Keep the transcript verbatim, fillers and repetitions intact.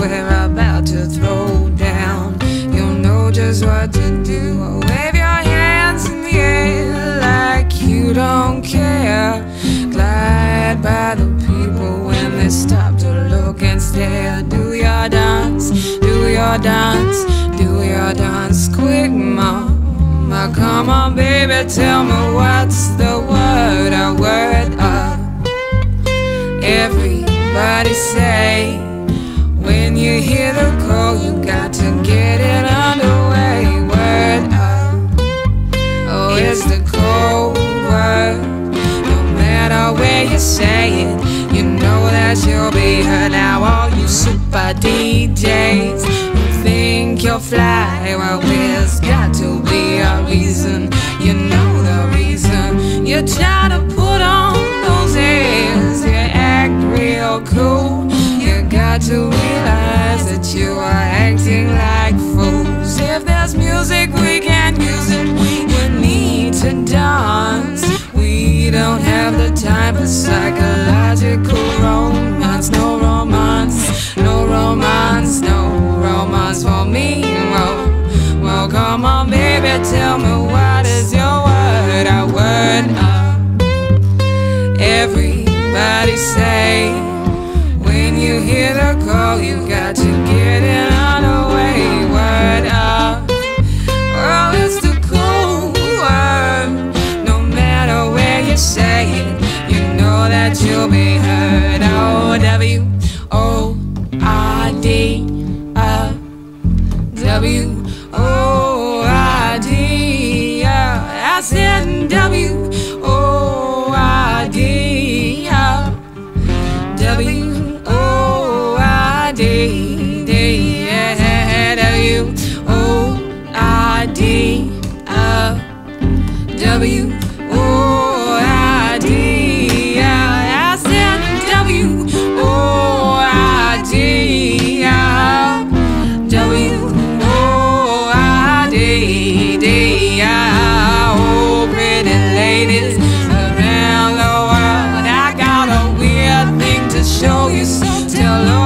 we're about to throw down. You'll know just what to do. Wave your hands in the air like you don't care. Glide by the people when they stop to look and stare. Do your dance, do your dance, do your dance quick, mama. Come on, baby, tell me what's the word, a word up. Everybody say, when you hear the call, you got to get it underway. Word up, oh, it's the cold word. No matter where you say it, you know that you'll be heard. Now all you super D Js who think you'll fly, well, there's got to be a reason. You know the reason. You're trying to put on those airs, you act real cool. You got to realize that you are acting like fools. If there's music, we can use it. We need to dance. We don't have the time for psychological romance. No romance, no romance, no romance for me. Well, well, come on, baby, tell me what is your word, a word up. Everybody say, when you hear the call, you got to get it underway. Word up, oh, it's the cool word. No matter where you say it, you know that you'll be heard. Oh, W O I D, uh, W O I D, uh, I said W O I D, uh, W O I D, D, yeah, W O I D, uh, W O I D, yeah, I said W O I D, uh, W O I D, D, yeah. Oh, pretty ladies around the world, I got a weird thing to show you, so tell them